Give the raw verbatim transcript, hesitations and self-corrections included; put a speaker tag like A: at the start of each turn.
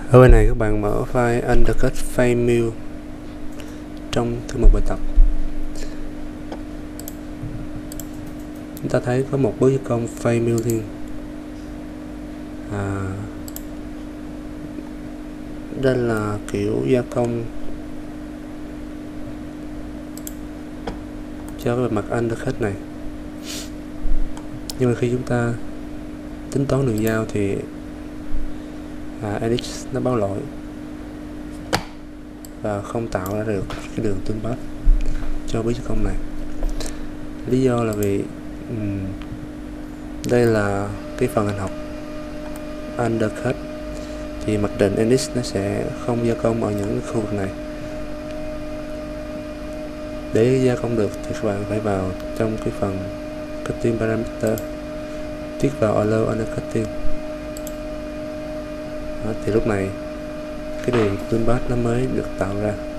A: Ở bên này các bạn mở file undercut file mill trong thư mục bài tập. Chúng ta thấy có một bước gia công file milling. À, đây là kiểu gia công cho cái bề mặt undercut này, nhưng mà khi chúng ta tính toán đường giao thì à, Edix nó báo lỗi và không tạo ra được cái đường tương path cho bước gia công này. Lý do là vì um, đây là cái phần hành học undercut thì mặc định Edix nó sẽ không gia công ở những khu vực này. Để gia công được thì các bạn phải vào trong cái phần cutting parameter, tiết vào allow undercutting. Đó, thì lúc này cái đường tương path nó mới được tạo ra.